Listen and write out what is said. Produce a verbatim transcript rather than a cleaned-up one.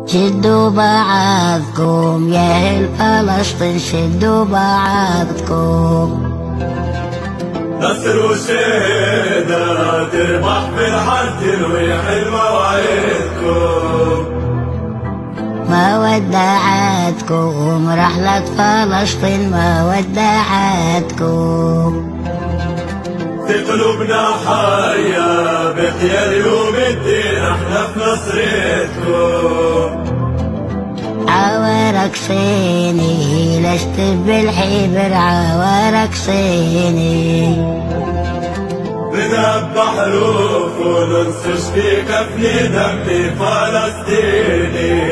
شدوا بعضكم يا أهل فلسطين، شدوا بعضكم. نصر وشهادة تربح بالحرب، ترويح المواعيدكم. ما ودعتكم رحلة فلسطين، ما ودعتكم. في قلوبنا حية بقيا اليوم الدين، احنا في نصرتكم. عوارك صيني لست بالحبر، عوارك صيني. بنذبح حروف وننسج في كفن دم فلسطيني.